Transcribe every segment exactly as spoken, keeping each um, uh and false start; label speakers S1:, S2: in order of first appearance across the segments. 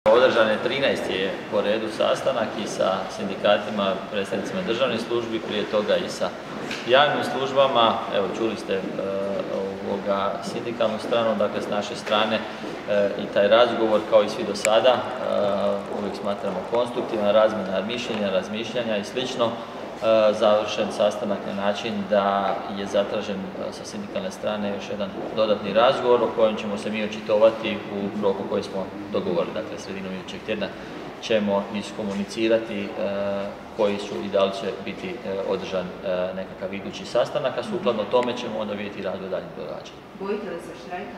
S1: Održan je trinaesti je po redu sastanak i sa sindikatima, predstavnicima državnih službi, prije toga i sa javnim službama. Evo, čuli ste e, ovoga sindikalnu stranu, dakle s naše strane e, i taj razgovor kao i svi do sada, e, uvijek smatramo konstruktivna razmjena mišljenja, razmišljanja i slično. Završen sastanak na način da je zatražen sa sindikalne strane još jedan dodatni razgovor o kojem ćemo se mi očitovati u roku koji smo dogovorili. Dakle, sredinom idućeg tjedna ćemo iskomunicirati koji su i da li će biti održan nekakav idući sastanak, a sukladno tome ćemo onda vidjeti razvoj daljnjih događanja.
S2: Bojite li se štrajka?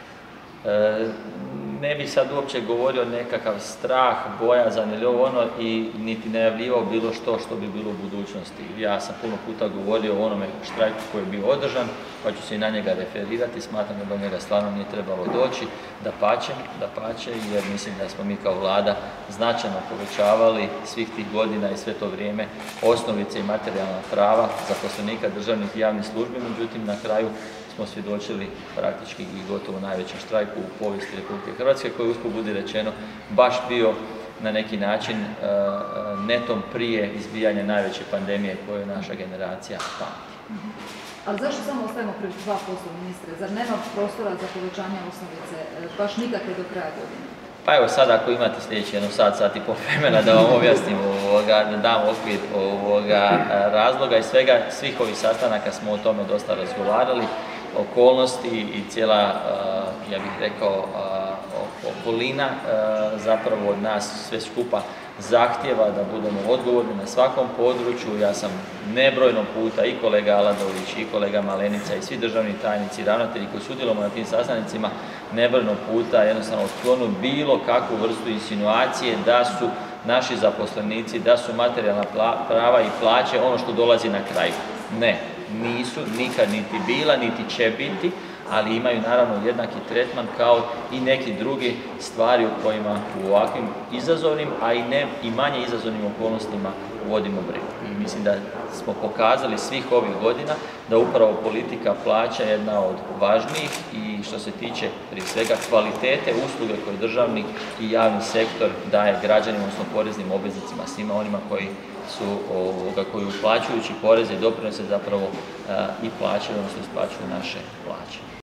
S1: E, ne bih sad uopće govorio nekakav strah, bojazan ili ovo ono i niti najavljivao bilo što što bi bilo u budućnosti. Ja sam puno puta govorio o onome štrajku koji je bio održan, pa ću se i na njega referirati. Smatram da do njega stvarno nije trebalo doći, da pače, da pače, jer mislim da smo mi kao vlada značajno povećavali svih tih godina i sve to vrijeme osnovice i materijalna prava zaposlenika državnih i javnih službi, međutim na kraju smo svjedočili praktički i gotovo najvećem štrajku u povijesti Republike Hrvatske, koji usput budi rečeno baš bio na neki način uh, netom prije izbijanja najveće pandemije koju naša generacija pamti.
S2: Mm-hmm. Ali zašto samo ostajemo pri dva posto, ministre? Zar nema prostora za povećanje osnovice baš nikakve do kraja godine?
S1: Pa evo sad ako imate sljedeći jedno sat, sat i pol vremena da vam objasnim ovoga, da dam okvir ovoga razloga i svega, svih ovih sastanaka smo o tome dosta razgovarali, okolnosti i cijela, ja bih rekao, okolina zapravo od nas sve skupa zahtjeva da budemo odgovorni na svakom području. Ja sam nebrojno puta i kolega Aladović i kolega Malenica i svi državni tajnici i ravnatelji koji sudjelujemo na tim sastancima nebrojno puta jednostavno otklonu bilo kakvu vrstu insinuacije da su naši zaposlenici, da su materijalna prava i plaće ono što dolazi na kraju. Ne, nisu nikad niti bila, niti će biti, ali imaju naravno jednaki tretman kao i neki drugi stvari u kojima u ovakvim izazovnim, a i, ne, i manje izazovnim okolnostima vodimo brigu. I mislim da smo pokazali svih ovih godina da upravo politika plaća jedna od važnijih i što se tiče prije svega kvalitete usluge koje državni i javni sektor daje građanima, odnosno poreznim obveznicima, svima onima koji su ovoga, koji uplaćujući poreze i doprinose zapravo uh, i plaćaju, odnosno isplaćuju naše plaće.